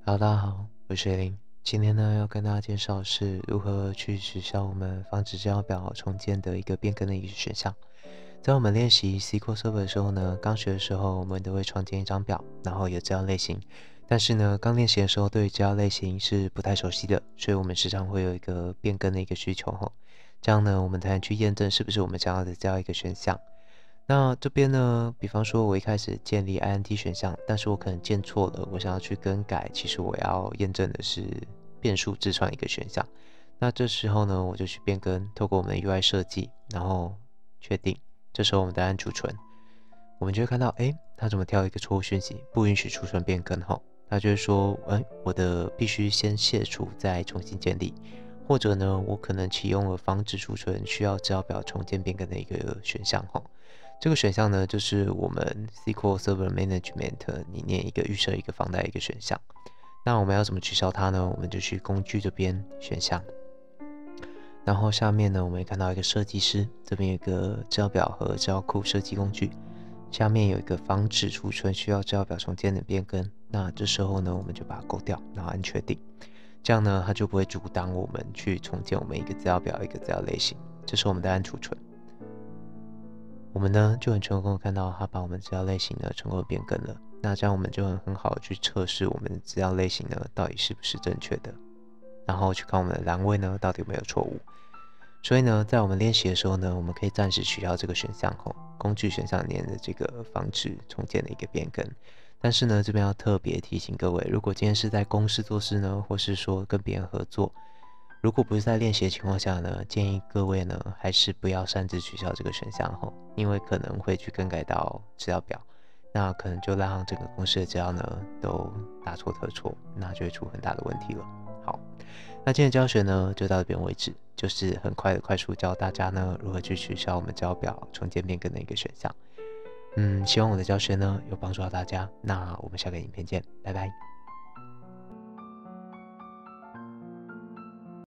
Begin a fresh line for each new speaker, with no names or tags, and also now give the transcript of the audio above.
Hello，大家好，我是林。今天呢，要跟大家介绍是如何去取消我们防止资料表重建的一个变更的一个选项。在我们练习 SQL Server 的时候呢，刚学的时候我们都会创建一张表，然后有资料类型。但是呢，刚练习的时候对于资料类型是不太熟悉的，所以我们时常会有一个变更的一个需求吼。这样呢，我们才能去验证是不是我们想要的这样一个选项。那这边呢，比方说我一开始建立 INT 选项，但是我可能建错了，我想要去更改，其实我要验证的是变数自创一个选项。那这时候呢，我就去变更，透过我们的 UI 设计，然后确定。这时候我们再按储存，我们就会看到，哎，它怎么跳一个错误讯息，不允许储存变更哈。它就是说，我的必须先卸除再重新建立，或者呢，我可能启用了防止储存需要资料表重建变更的一个选项哈。这个选项呢，就是我们 SQL Server Management 里面一个预设一个房贷一个选项。那我们要怎么取消它呢？我们就去工具这边选项，然后下面呢，我们会看到一个设计师，这边有一个资料表和资料库设计工具，下面有一个防止储存需要资料表重建的变更。那这时候呢，我们就把它勾掉，然后按确定，这样呢，它就不会阻挡我们去重建我们一个资料表一个资料类型。这时候我们再按储存。我们呢就很成功的看到它把我们资料类型呢成功的变更了。那这样我们就很好的去测试我们的资料类型呢到底是不是正确的，然后去看我们的栏位呢到底有没有错误。所以呢，在我们练习的时候呢，我们可以暂时取消这个选项后，工具选项里面的这个防止重建的一个变更。但是呢，这边要特别提醒各位，如果今天是在公司做事呢，或是说跟别人合作，如果不是在练习的情况下呢，建议各位呢还是不要擅自取消这个选项吼，因为可能会去更改到资料表，那可能就让整个公司的资料呢都大错特错，那就会出很大的问题了。好，那今天的教学呢就到这边为止，就是很快的快速教大家呢如何去取消我们资料表重建变更的一个选项。希望我的教学呢有帮助到大家，那我们下个影片见，拜拜。